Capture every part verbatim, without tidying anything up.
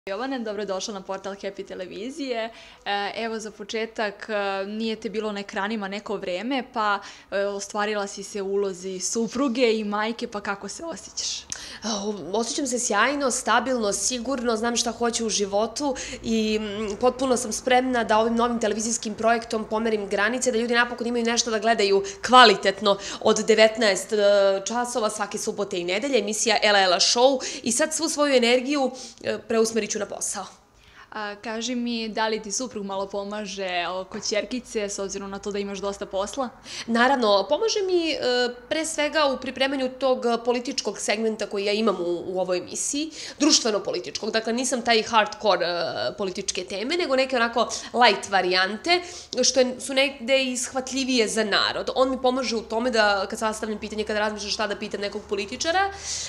Jovane, dobrodošla na portal Happy televizije. Evo za početak, nije te bilo na ekranima neko vreme, pa ostvarila si se u ulozi supruge i majke, pa kako se osjećaš? Osjećam se sjajno, stabilno, sigurno, znam šta hoću u životu i potpuno sam spremna da ovim novim televizijskim projektom pomerim granice, da ljudi napokon imaju nešto da gledaju kvalitetno od devetnaest časova svake subote i nedelje, emisija Ela Ela Show, i sad svu svoju energiju preusmerit ću na posao. Kaži mi, da li ti suprug malo pomaže oko ćerkice, s obzirom na to da imaš dosta posla? Naravno, pomaže mi pre svega u pripremanju tog političkog segmenta koji ja imam u ovoj emisiji, društveno-političkog. Dakle, nisam taj hardcore političke teme, nego neke onako light varijante, što su negde ishvatljivije za narod. On mi pomaže u tome da, kad sastavljam pitanje, kada razmišljam šta da pitam nekog političara,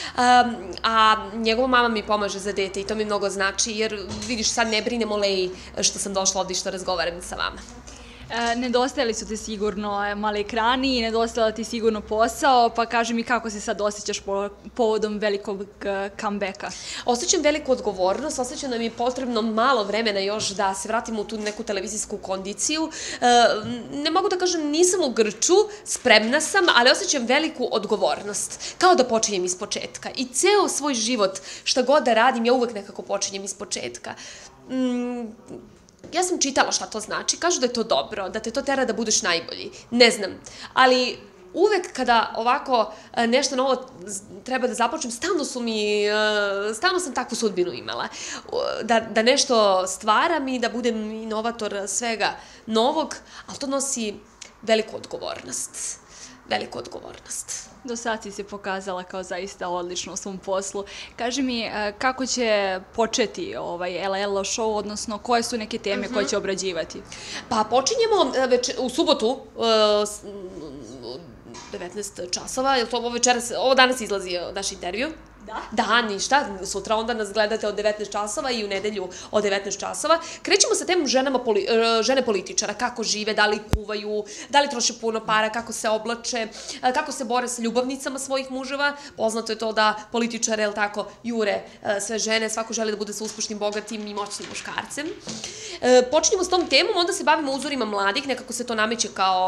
a njegova mama mi pomaže za dete i to mi mnogo znači, jer vidiš, sad ne brinem o Leji što sam došla ovdje što razgovaram sa vama. Nedostajali su ti sigurno mali ekrani i nedostajala ti sigurno posao, pa kaži mi kako se sad osjećaš povodom velikog comebacka? Osjećam veliku odgovornost, osjećam da mi je potrebno malo vremena još da se vratimo u tu neku televizijsku kondiciju. Ne mogu da kažem, nisam u grču, spremna sam, ali osjećam veliku odgovornost, kao da počinjem iz početka. I ceo svoj život, šta god da radim, ja uvek nekako počinjem iz početka. Ja sam čitala šta to znači, kažu da je to dobro, da te to tera da budeš najbolji. Ne znam, ali uvek kada ovako nešto novo treba da započnem, stalno su mi, stalno sam takvu sudbinu imala. Da nešto stvaram i da budem inovator svega novog, ali to nosi veliku odgovornost. Veliku odgovornost. Do sad si se pokazala kao zaista odlično u svom poslu. Kaži mi, kako će početi ovaj Ela Ela Show, odnosno koje su neke teme koje će obrađivati? Pa počinjemo u subotu, devetnaest časova, je li to ovo večeras, ovo danas izlazi naš intervju? Da. Da, ništa, sutra onda nas gledate od devetnaest časova i u nedelju od devetnaest časova. Krećemo sa temom žene političara, kako žive, da li kuvaju, da li troše puno para, kako se oblače, kako se bore sa ljubavnicama svojih muževa. Poznato je to da političare, jel tako, jure sve žene, svako želi da bude sa uspešnim, bogatim i moćnim muškarcem. Počinjemo s tom temom, onda se bavimo uzorima mladih, nekako se to nameće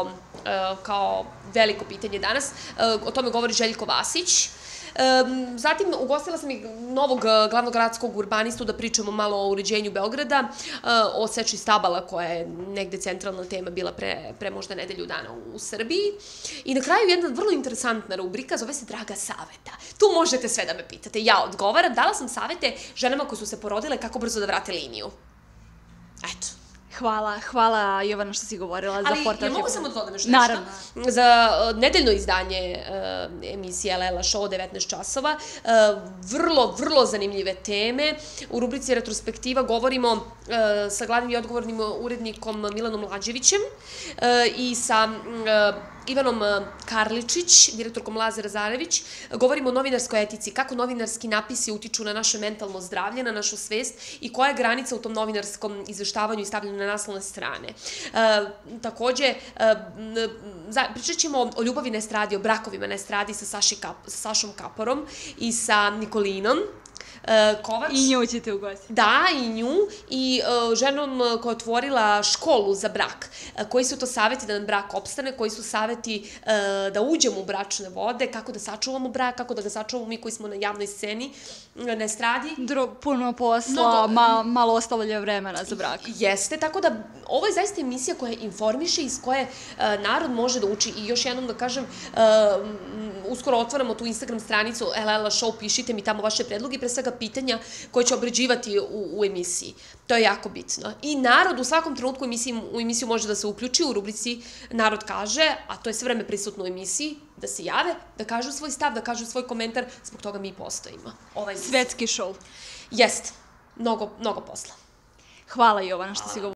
kao veliko pitanje danas. O tome govori Željko Vasić. Zatim, ugostila sam i novog glavnog gradskog urbanistu da pričamo malo o uređenju Beograda, o seči stabala koja je negde centralna tema bila pre možda nedelju dana u Srbiji. I na kraju jedna vrlo interesantna rubrika, zove se Draga saveta. Tu možete sve da me pitate. Ja odgovaram, dala sam savete ženama koje su se porodile kako brzo da vrate liniju. Eto. Hvala, hvala Jovana što si govorila za portal. Ali, ja mogu samo da nešto? Naravno. Za nedeljno izdanje emisije Ela Ela Show devetnaest časova, vrlo, vrlo zanimljive teme. U rubrici Retrospektiva govorimo sa glavnim i odgovornim urednikom Milanom Lađevićem i sa Ivanom Karličić, direktorkom Lazara Zarević. Govorimo o novinarskoj etici, kako novinarski napisi utiču na naše mentalno zdravlje, na našu svest i koja je granica u tom novinarskom izveštavanju i stavljanju na naslovne strane. Takođe, pričat ćemo o ljubavi na estradi, o brakovima na estradi sa Sašom Kaporom i sa Nikolinom Kovač. I nju ćete ugostiti. Da, i nju, i ženom koja je otvorila školu za brak. Koji su to saveti da nam brak opstane, koji su saveti da uđemo u bračne vode, kako da sačuvamo brak, kako da ga sačuvamo mi koji smo na javnoj sceni, na estradi. Puno posla, malo ostavlja vremena za brak. Jeste, tako da ovo je zaista emisija koja informiše i iz koje narod može da uči. I još jednom da kažem, uskoro otvaramo tu Instagram stranicu Ela Ela Show, pišite mi tamo vaše predloge i pre svega pitanja koje će obrađivati u emisiji. To je jako bitno. I narod u svakom trenutku u emisiju može da se uključi u rubrici Narod kaže, a to je sve vreme prisutno u emisiji, da se jave, da kažu svoj stav, da kažu svoj komentar, zbog toga mi postojimo. Svetski show. Jeste. Mnogo, mnogo posla. Hvala Jovana što si govorila.